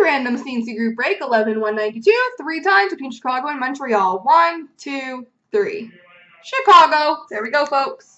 random C&C group break, 11-192, 3 times between Chicago and Montreal. 1, 2, 3. Chicago. There we go, folks.